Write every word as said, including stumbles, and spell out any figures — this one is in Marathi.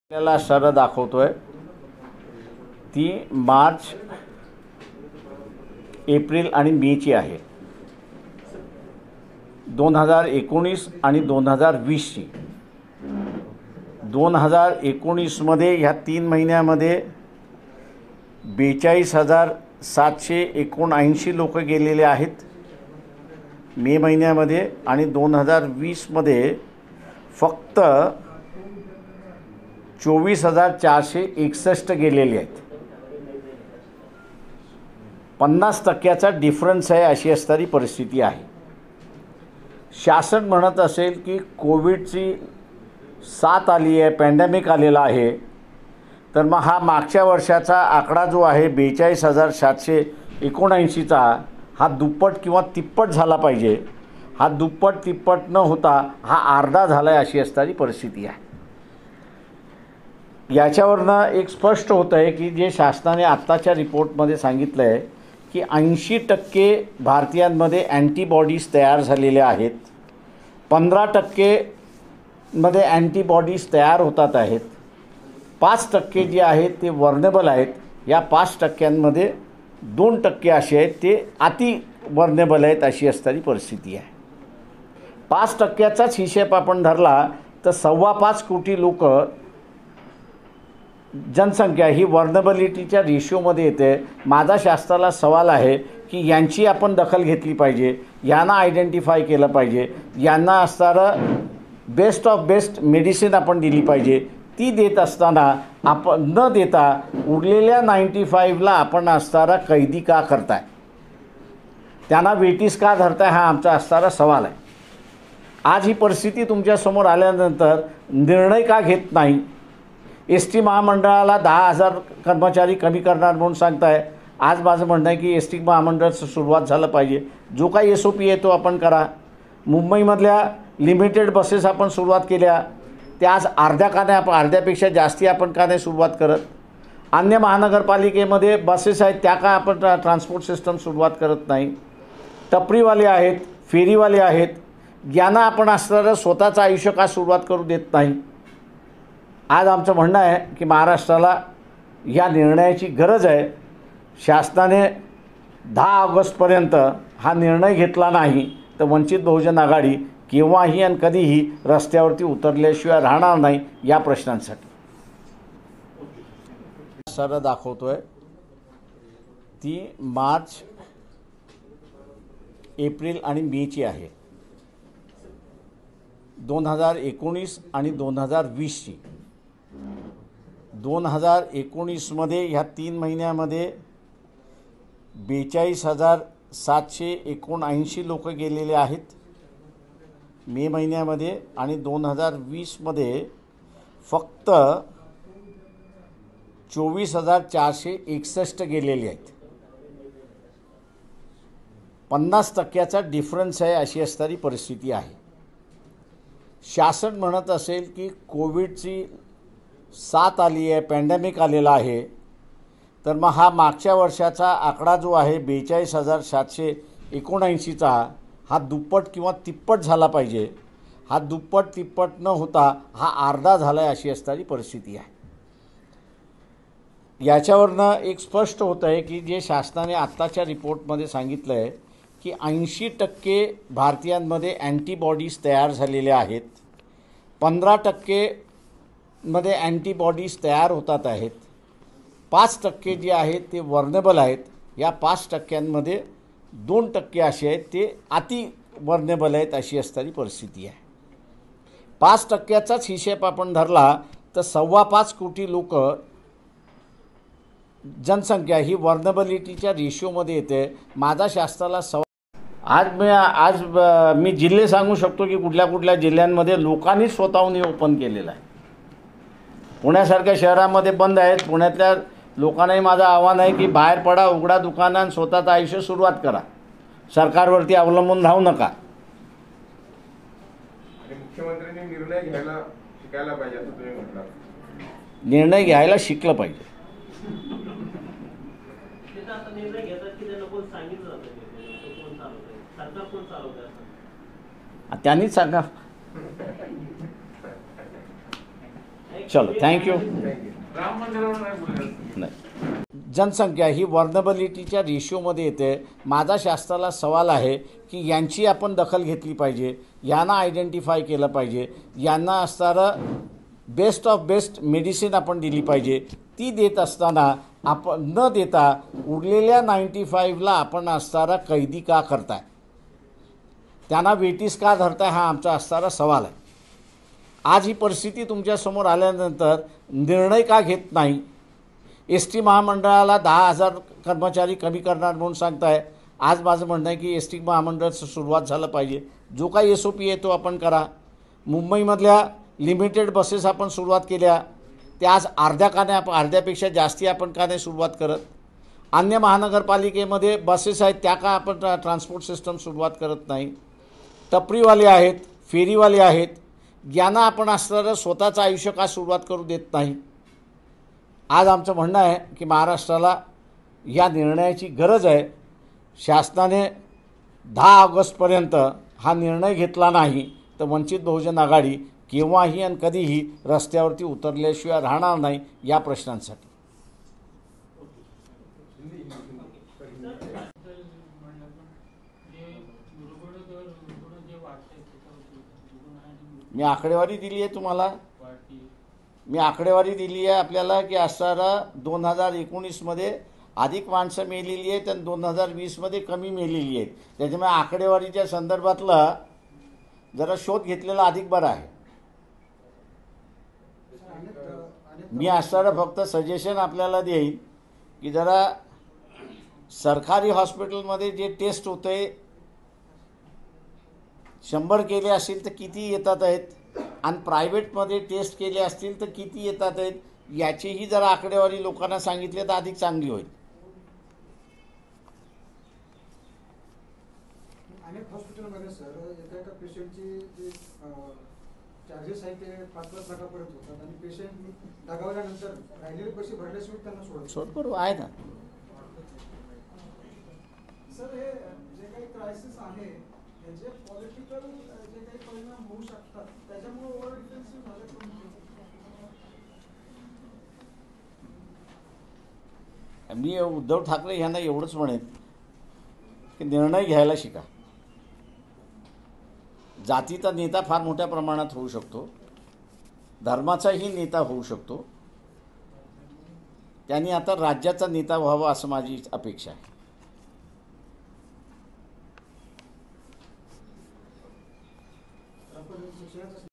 आपल्याला शरद दाखवतोय ती मार्च एप्रिल आणि मेची आहे। दोन हजार एकोणीस आणि दोन हजार वीसची दोन हजार एकोणीसमध्ये ह्या तीन महिन्यामध्ये बेचाळीस हजार सातशे एकोणऐंशी लोक गेलेले आहेत मे महिन्यामध्ये, आणि दोन हजार वीसमध्ये फक्त चोवीस हजार चारशे एकसष्ट गेलेले आहेत। पन्नास टक्क्याचा डिफरन्स आहे अशी असणारी परिस्थिती आहे। शासन म्हणत असेल की कोविडची साथ आली आहे, पॅन्डेमिक आलेला आहे, तर मग हा मागच्या वर्षाचा आकडा जो आहे बेचाळीस हजार सातशे एकोणऐंशीचा हा दुप्पट किंवा तिप्पट झाला पाहिजे। हा दुप्पट तिप्पट न होता हा अर्धा झाला आहे अशी असणारी परिस्थिती आहे। याच्यावरनं एक स्पष्ट होतं आहे की जे शासनाने आत्ताच्या रिपोर्टमध्ये सांगितलं आहे की ऐंशी टक्के भारतीयांमध्ये अँटीबॉडीज तयार झालेल्या आहेत, पंधरा टक्के मध्ये अँटीबॉडीज तयार होतात आहेत, पाच टक्के जे आहेत ते वर्नेबल आहेत। या पाच टक्क्यांमध्ये दोन टक्के असे आहेत ते अति वर्नेबल आहेत अशी असणारी परिस्थिती आहे। पाच टक्क्याचाच हिशेब आपण धरला तर सव्वा पाच कोटी लोक जनसंख्या ही वर्नेबिलिटीच्या रेशिओमध्ये येते। माझा शास्त्राला सवाल आहे की यांची आपण दखल घेतली पाहिजे, यांना आयडेंटिफाय केलं पाहिजे, यांना असणारं बेस्ट ऑफ बेस्ट मेडिसिन आपण दिली पाहिजे। ती देत असताना आपण न देता उरलेल्या नाईंटी फाईव्हला आपण असणारा कैदी का करताय, त्यांना वेटीस का धरताय, हा आमचा असणारा सवाल आहे। आज ही परिस्थिती तुमच्यासमोर आल्यानंतर निर्णय का घेत नाही? एस टी महामंडळाला दहा हजार कर्मचारी कमी करणार म्हणून सांगताय। आज माझं म्हणणं आहे की एस टी महामंडळाचं सुरुवात झालं पाहिजे, जो काही एस ओ पी आहे तो आपण करा। मुंबईमधल्या लिमिटेड बसेस आपण सुरुवात केल्या, त्या आज अर्ध्या का नाही, आपण अर्ध्यापेक्षा जास्ती आपण का नाही सुरुवात करत? अन्य महानगरपालिकेमध्ये बसेस आहेत त्या का आपण ट्रा ट्रान्सपोर्ट सिस्टम सुरुवात करत नाही? टपरीवाले आहेत, फेरीवाले आहेत, यांना आपण असणारं स्वतःचं आयुष्य का सुरुवात करू देत नाही? आज आमचं म्हणणं आहे की महाराष्ट्राला या निर्णयाची गरज आहे। शासनाने दहा ऑगस्टपर्यंत हा निर्णय घेतला नाही तर वंचित बहुजन आघाडी केव्हाही आणि कधीही रस्त्यावरती उतरल्याशिवाय राहणार नाही या प्रश्नांसाठी। सर दाखवतोय ती मार्च एप्रिल आणि मेची आहे। दोन हजार एकोणीस आणि दोन हजार वीसची दोन हजार एकोणीसमध्ये ह्या तीन महिन्यामध्ये बेचाळीस हजार सातशे एकोणऐंशी लोक गेलेले आहेत मे महिन्यामध्ये, आणि दोन हजार वीसमध्ये फक्त चोवीस हजार चारशे एकसष्ट गेलेले आहेत। पन्नास टक्क्याचा डिफरन्स आहे अशी असणारी परिस्थिती आहे। शासन म्हणत असेल की कोविडची साथ आली आहे, पॅन्डेमिक आलेला आहे, तर मग हा मागच्या वर्षाचा आकडा जो आहे बेचाळीस हजार सातशे एकोणऐंशीचा हा दुप्पट किंवा तिप्पट झाला पाहिजे। हा दुप्पट तिप्पट न होता हा अर्धा झाला आहे अशी असणारी परिस्थिती आहे। याच्यावरनं एक स्पष्ट होतं आहे की जे शासनाने आत्ताच्या रिपोर्टमध्ये सांगितलं आहे की ऐंशी टक्के भारतीयांमध्ये अँटीबॉडीज तयार झालेल्या आहेत, पंधरा टक्के मध्ये अँटीबॉडीज तयार होतात आहेत, पाच टक्के जे आहेत ते वर्नेबल आहेत। या पाच टक्क्यांमध्ये दोन टक्के असे आहेत ते अति वर्नेबल आहेत अशी असणारी परिस्थिती आहे। पाच टक्क्याचाच हिशेब आपण धरला तर सव्वा पाच कोटी लोक जनसंख्या ही वर्नेबिलिटीच्या रेशिओमध्ये येते। माझा शास्त्राला सवाल आज मी आज मी जिल्हे सांगू शकतो की कुठल्या कुठल्या जिल्ह्यांमध्ये लोकांनी स्वतःहून ओपन केलेलं आहे। पुण्यासारख्या शहरामध्ये बंद आहेत, पुण्यातल्या लोकांनाही माझं आव्हान आहे की बाहेर पडा, उघडा दुकानं आणि स्वतःचं आयुष्य सुरुवात करा, सरकारवरती अवलंबून राहू नका। मुख्यमंत्र्यांनी निर्णय घ्यायला शिकायला पाहिजे असं तुम्ही म्हटलं। निर्णय घ्यायला शिकलं पाहिजे। त्यांनीच सांगा। चलो थँक्यू. थँक्यू. राम मंदिरावर नाही बोलले. नाही, जनसंख्या ही वर्नबिलिटीच्या रेशिओमध्ये येते. माझा शास्त्राला सवाल आहे की यांची आपण दखल घेतली पाहिजे, यांना आयडेंटिफाय केलं पाहिजे, यांना असणारं बेस्ट ऑफ बेस्ट मेडिसिन आपण दिली पाहिजे. ती देत असताना आपण न देता उरलेल्या नाईंटी फाईव्हला आपण असणारा कैदी का करताय, त्यांना वेटीस का धरताय, हा आमचा असणारा सवाल आहे. आज ही परिस्थिती तुमच्यासमोर आल्यानंतर निर्णय का घेत नाही? एस टी महामंडळाला दहा हजार कर्मचारी कमी करणार म्हणून सांगताय. आज माझं म्हणणं आहे की एस टी महामंडळाचं सुरुवात झालं पाहिजे. जो काही एस ओ पी आहे तो आपण करा. मुंबईमधल्या लिमिटेड बसेस आपण सुरुवात केल्या, त्या आज अर्ध्या का नाही, आपण अर्ध्यापेक्षा जास्ती आपण का नाही सुरुवात करत? अन्य महानगरपालिकेमध्ये बसेस आहेत, त्या का आपण ट्रा ट्रान्सपोर्ट सिस्टम सुरुवात करत नाही? टपरीवाले आहेत, फेरीवाले आहेत, यांना आपण असणारं स्वतःचं आयुष्य का सुरुवात करू देत नाही? आज आमचं म्हणणं आहे की महाराष्ट्राला या निर्णयाची गरज आहे. शासनाने दहा ऑगस्टपर्यंत हा निर्णय घेतला नाही तर वंचित बहुजन आघाडी केव्हाही आणि कधीही रस्त्यावरती उतरल्याशिवाय राहणार नाही या प्रश्नांसाठी. मी आकडेवारी दिली आहे तुम्हाला. मी आकडेवारी दिली आहे आपल्याला की असणारा दोन हजार एकोणीसमध्ये अधिक माणसं मेलेली आहेत आणि दोन हजार वीसमध्ये कमी मेलेली आहेत. त्याच्यामुळे आकडेवारीच्या संदर्भातला जरा शोध घेतलेला अधिक बरा आहे. मी असणारं फक्त सजेशन आपल्याला देईन की जरा सरकारी हॉस्पिटलमध्ये जे टेस्ट होते शंभर केले असतील तर किती येतात आहेत आणि प्रायव्हेटमध्ये टेस्ट केले असतील तर किती येतात आहेत, याचीही जरा आकडेवारी लोकांना सांगितले तर अधिक चांगली होईल. अनेक हॉस्पिटलमध्ये सर एका एका पेशंटची जे चार्जेस आहेत ते पाच पाच लाखापर्यंत होतात आणि पेशंट दगावल्यानंतर राहिलेले पैसे भरल्याशिवाय त्यांना सोडत सोड करू आहे ना. सर हे जे काही क्रायसिस आहे याचे पॉलिटिकल जे काही परिणाम होऊ शकतात त्याच्यामुळे ओव्हर डिफेन्सिव्ह झाले. मी उद्धव ठाकरे यांना एवढंच म्हणेन की निर्णय घ्यायला शिका. जातीचा नेता फार मोठ्या प्रमाणात होऊ शकतो, धर्माचाही नेता होऊ शकतो. त्यांनी आता राज्याचा नेता व्हावा असं माझी अपेक्षा आहे.